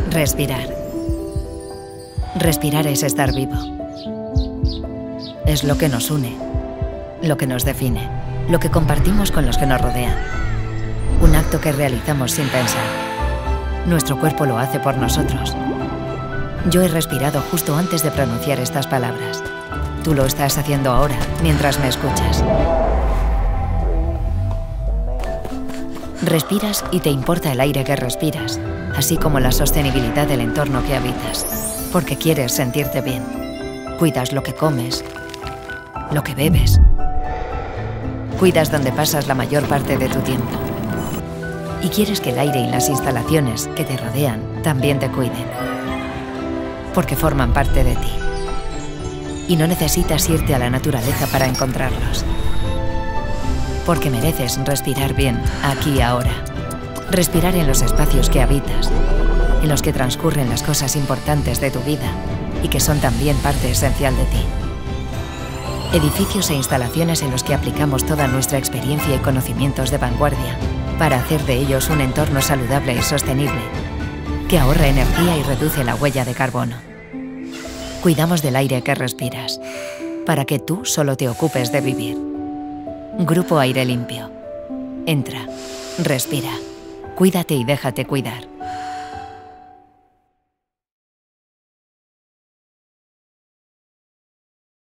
Respirar. Respirar es estar vivo. Es lo que nos une, lo que nos define, lo que compartimos con los que nos rodean. Un acto que realizamos sin pensar. Nuestro cuerpo lo hace por nosotros. Yo he respirado justo antes de pronunciar estas palabras. Tú lo estás haciendo ahora, mientras me escuchas. Respiras y te importa el aire que respiras, así como la sostenibilidad del entorno que habitas, porque quieres sentirte bien. Cuidas lo que comes, lo que bebes. Cuidas donde pasas la mayor parte de tu tiempo. Y quieres que el aire y las instalaciones que te rodean también te cuiden, porque forman parte de ti. Y no necesitas irte a la naturaleza para encontrarlos, porque mereces respirar bien aquí y ahora. Respirar en los espacios que habitas, en los que transcurren las cosas importantes de tu vida y que son también parte esencial de ti. Edificios e instalaciones en los que aplicamos toda nuestra experiencia y conocimientos de vanguardia para hacer de ellos un entorno saludable y sostenible, que ahorra energía y reduce la huella de carbono. Cuidamos del aire que respiras, para que tú solo te ocupes de vivir. Grupo Aire Limpio. Entra, respira, cuídate y déjate cuidar.